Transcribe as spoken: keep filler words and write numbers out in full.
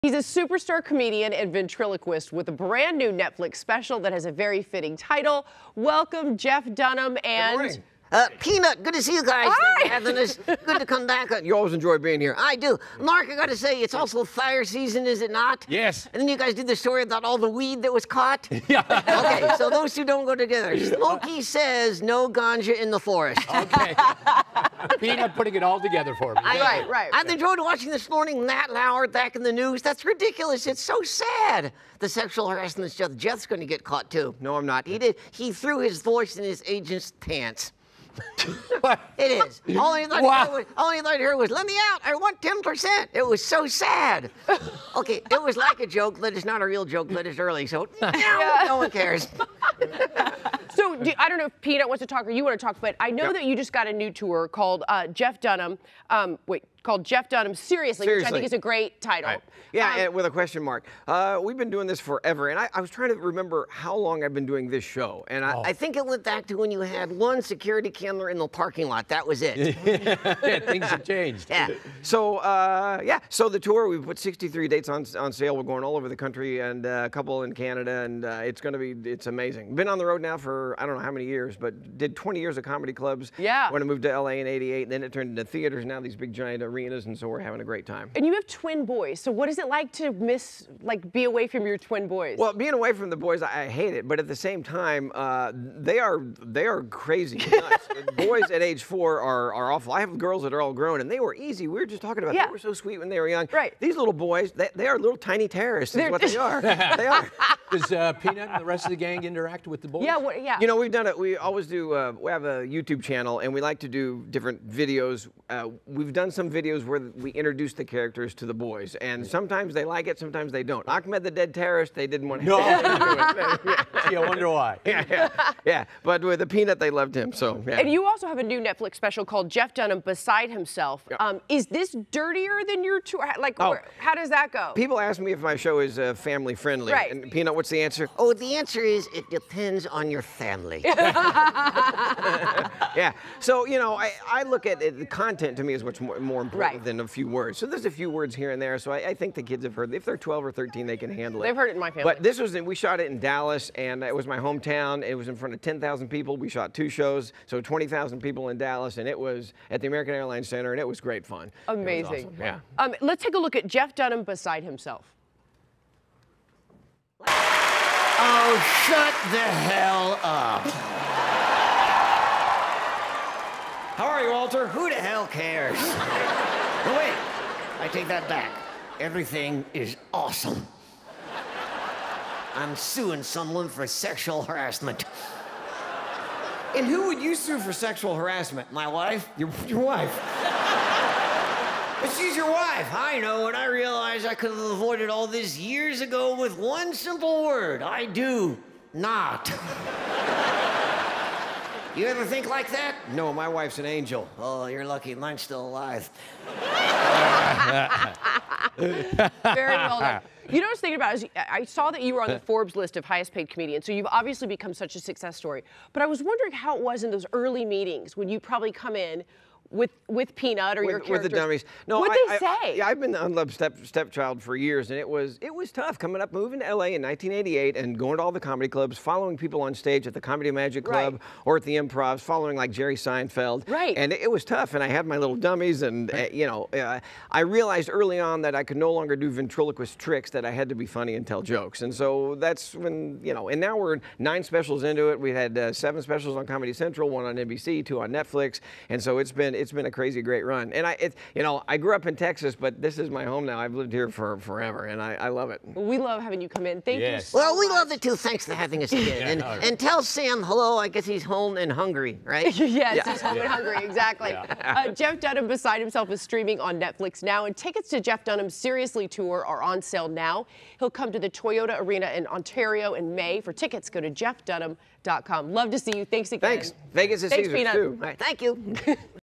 He's a superstar comedian and ventriloquist with a brand new Netflix special that has a very fitting title. Welcome, Jeff Dunham and... Uh, Peanut, good to see you guys. Hi. It's good to come back. You always enjoy being here. I do. Mark, I got to say, it's also fire season, is it not? Yes. And then you guys did the story about all the weed that was caught? Yeah. Okay, so those two don't go together. Smokey says no ganja in the forest. Okay. Peanut putting it all together for me. I, Right, right. I've enjoyed watching this morning, Matt Lauer back in the news. That's ridiculous. It's so sad. The sexual harassment stuff. Jeff's going to get caught, too. No, I'm not. He did. He threw his voice in his agent's pants. What? It is. All he thought Wow. to hear was, all he thought to hear was, let me out, I want ten percent. It was so sad. Okay, it was like a joke, but it's not a real joke, but it's early, so Yeah. no one cares. So, do, I don't know if Peanut wants to talk or you want to talk, but I know Yep. that you just got a new tour called uh, Jeff Dunham. Um, wait, called Jeff Dunham Seriously, which I Seriously. think is a great title. Right. Yeah, Um, and with a question mark. Uh, we've been doing this forever, and I, I was trying to remember how long I've been doing this show. And I, Oh. I think it went back to when you had one security camera in the parking lot. That was it. Yeah, things have changed. Yeah. so uh, yeah, so the tour, we put sixty-three dates on on sale. We're going all over the country, and uh, a couple in Canada, and uh, it's going to be it's amazing. Been on the road now for I don't know how many years, but did twenty years of comedy clubs. Yeah. When I moved to L A in eighty-eight, and then it turned into theaters. Now these big giant arenas, and so we're having a great time. And you have twin boys, so what is it like to miss, like, be away from your twin boys? Well, being away from the boys, I, I hate it. But at the same time, uh, they are they are crazy nuts. Boys at age four are, are awful. I have girls that are all grown, and they were easy. We were just talking about Yeah. they were so sweet when they were young. Right. These little boys, they, they are little tiny terrorists. Is They're- what they are. They are. Does uh, Peanut and the rest of the gang interact with the boys? yeah, what, yeah. You know, we've done it. We always do. Uh, we have a YouTube channel, and we like to do different videos. Uh, we've done some videos where we introduce the characters to the boys, and sometimes they like it, sometimes they don't. Ahmed the dead terrorist, they didn't want to. No. do it. Gee, I wonder why. yeah, yeah, yeah. But with the Peanut, they loved him. So. Yeah. And you also have a new Netflix special called Jeff Dunham Beside Himself. Yeah. Um, is this dirtier than your tour? Like, Oh. where, how does that go? People ask me if my show is uh, family friendly. Right. And Peanut, what's the answer? Oh, the answer is it depends on your family. Yeah. So, you know, I, I look at it, the content to me is what's more, more important Right. than a few words. So there's a few words here and there. So I, I think the kids have heard. If they're twelve or thirteen, they can handle it. They've heard it in my family. But this was, in, we shot it in Dallas, and it was my hometown. It was in front of ten thousand people. We shot two shows, so twenty thousand people in Dallas, and it was at the American Airlines Center, and it was great fun. It was Amazing. awesome. Yeah. Um, let's take a look at Jeff Dunham Beside Himself. Oh, shut the hell up. How are you, Walter? Who the hell cares? No, wait. I take that back. Everything is awesome. I'm suing someone for sexual harassment. And who would you sue for sexual harassment? My wife? Your, your wife. But she's your wife. I know, and I realize I could have avoided all this years ago with one simple word. I do not. You ever think like that? No, my wife's an angel. Oh, you're lucky. Mine's still alive. Very well done. You know what I was thinking about is I saw that you were on the Forbes list of highest paid comedians, so you've obviously become such a success story. But I was wondering how it was in those early meetings when you probably come in with with Peanut or with, your with characters. the dummies. No, What'd I, they I, say? Yeah, I've been the unloved step stepchild for years, and it was it was tough coming up, moving to L A in nineteen eighty-eight, and going to all the comedy clubs, following people on stage at the Comedy Magic Club Right. or at the Improvs, following like Jerry Seinfeld. Right. And it, it was tough, and I had my little dummies, and uh, you know, uh, I realized early on that I could no longer do ventriloquist tricks; that I had to be funny and tell jokes, and so that's when you know. And now we're nine specials into it. We had uh, seven specials on Comedy Central, one on N B C, two on Netflix, and so it's been it's been a crazy great run. And I, it, you know, I grew up in Texas, but this is my home now. I've lived here for forever, and I, I love it. We love having you come in. Thank you Yes. so Well, we much. love it too. Thanks for having us again. And, no. and tell Sam hello. I guess he's home and hungry, right? Yes, he's home and hungry, exactly. Yeah. Uh, Jeff Dunham Beside Himself is streaming on Netflix now, and tickets to Jeff Dunham's Seriously tour are on sale now. He'll come to the Toyota Arena in Ontario in May. For tickets, go to jeff dunham dot com. Love to see you. Thanks again. Thanks. Vegas is Thanks, Caesars Peanut. too. All right, thank you.